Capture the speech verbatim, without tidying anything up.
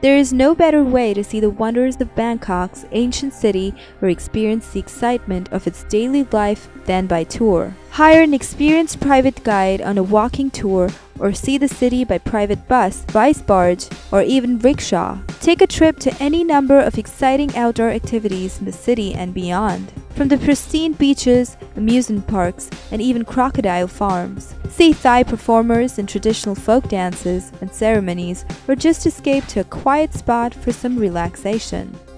There is no better way to see the wonders of Bangkok's ancient city or experience the excitement of its daily life than by tour. Hire an experienced private guide on a walking tour or see the city by private bus, vice barge, or even rickshaw. Take a trip to any number of exciting outdoor activities in the city and beyond. From the pristine beaches, amusement parks, and even crocodile farms. See Thai performers in traditional folk dances and ceremonies, or just escape to a quiet spot for some relaxation.